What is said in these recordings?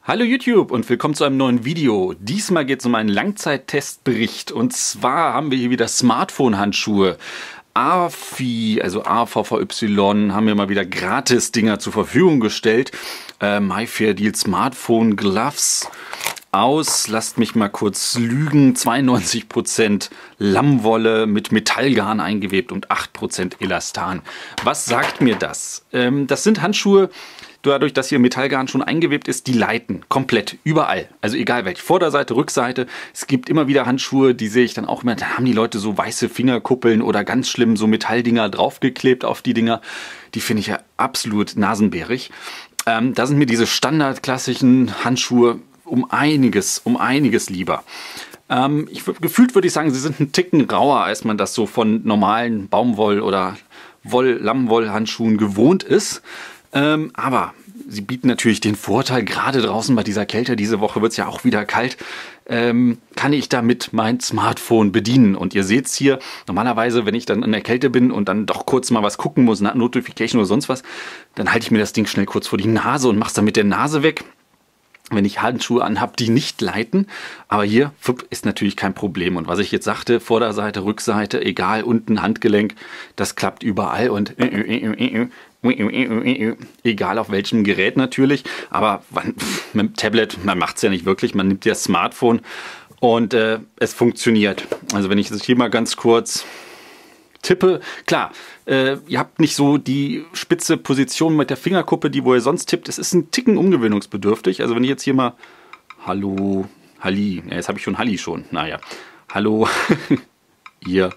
Hallo YouTube und willkommen zu einem neuen Video. Diesmal geht es um einen Langzeittestbericht und zwar haben wir hier wieder Smartphone-Handschuhe. AFI, also AVVY, haben wir mal wieder Gratis-Dinger zur Verfügung gestellt. MyFairDeal Smartphone Gloves aus, lasst mich mal kurz lügen, 92% Lammwolle mit Metallgarn eingewebt und 8% Elastan. Was sagt mir das? Das sind Handschuhe, dadurch, dass hier Metallgarn schon eingewebt ist, die leiten komplett, überall. Also egal welche, Vorderseite, Rückseite. Es gibt immer wieder Handschuhe, die sehe ich dann auch immer, da haben die Leute so weiße Fingerkuppeln oder ganz schlimm so Metalldinger draufgeklebt auf die Dinger. Die finde ich ja absolut nasenbärig. Da sind mir diese standardklassischen Handschuhe um einiges lieber. Gefühlt würde ich sagen, sie sind einen Ticken rauer, als man das so von normalen Baumwoll- oder Lammwollhandschuhen gewohnt ist. Aber sie bieten natürlich den Vorteil, gerade draußen bei dieser Kälte, diese Woche wird es ja auch wieder kalt, kann ich damit mein Smartphone bedienen. Und ihr seht es hier, normalerweise, wenn ich dann in der Kälte bin und dann doch kurz mal was gucken muss, Notification oder sonst was, dann halte ich mir das Ding schnell kurz vor die Nase und mache es dann mit der Nase weg, wenn ich Handschuhe anhabe, die nicht leiten. Aber hier ist natürlich kein Problem. Und was ich jetzt sagte, Vorderseite, Rückseite, egal, unten Handgelenk, das klappt überall und egal auf welchem Gerät natürlich. Aber mit dem Tablet, man macht es ja nicht wirklich, man nimmt ja das Smartphone und es funktioniert. Also wenn ich das hier mal ganz kurz tippe, klar, ihr habt nicht so die spitze Position mit der Fingerkuppe, wo ihr sonst tippt. Es ist ein Ticken umgewöhnungsbedürftig. Also wenn ich jetzt hier mal Hallo, Halli, ja, jetzt habe ich schon Halli schon. Naja, Hallo, ihr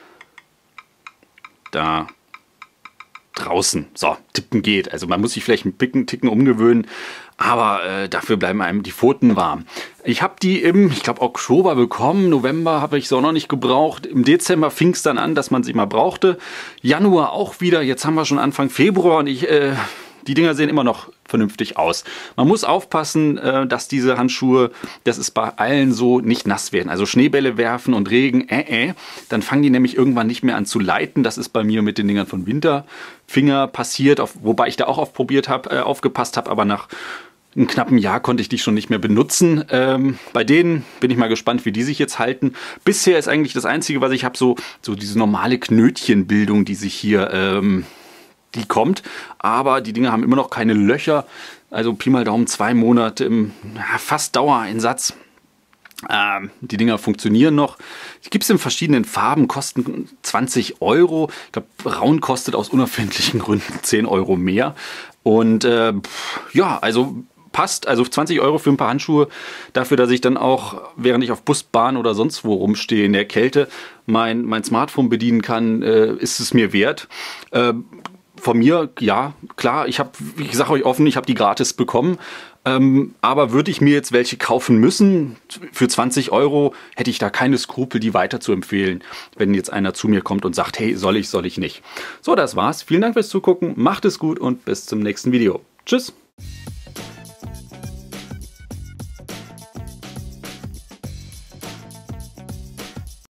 da draußen. So, tippen geht. Also man muss sich vielleicht einen Ticken umgewöhnen, aber dafür bleiben einem die Pfoten warm. Ich habe die ich glaube, Oktober bekommen. November habe ich sie auch noch nicht gebraucht. Im Dezember fing es dann an, dass man sie mal brauchte. Januar auch wieder. Jetzt haben wir schon Anfang Februar und die Dinger sehen immer noch vernünftig aus. Man muss aufpassen, dass diese Handschuhe, das ist bei allen so, nicht nass werden. Also Schneebälle werfen und Regen, dann fangen die nämlich irgendwann nicht mehr an zu leiten. Das ist bei mir mit den Dingern von Winterfinger passiert, wobei ich da auch aufgepasst habe, aber nach einem knappen Jahr konnte ich die schon nicht mehr benutzen. Bei denen bin ich mal gespannt, wie die sich jetzt halten. Bisher ist eigentlich das Einzige, was ich habe, so diese normale Knötchenbildung, die sich hier die kommt, aber die Dinger haben immer noch keine Löcher, also Pi mal Daumen 2 Monate im fast Dauereinsatz. Die Dinger funktionieren noch. Die gibt es in verschiedenen Farben, kosten 20 Euro. Ich glaube, braun kostet aus unerfindlichen Gründen 10 Euro mehr. Und ja, also passt, also 20 Euro für ein paar Handschuhe, dafür, dass ich dann auch, während ich auf Bus, Bahn oder sonst wo rumstehe in der Kälte, mein Smartphone bedienen kann, ist es mir wert. Von mir, ja, klar, ich sage euch offen, ich habe die gratis bekommen, aber würde ich mir jetzt welche kaufen müssen, für 20 Euro hätte ich da keine Skrupel, die weiter zu empfehlen, wenn jetzt einer zu mir kommt und sagt, hey, soll ich nicht. So, das war's. Vielen Dank fürs Zugucken, macht es gut und bis zum nächsten Video. Tschüss!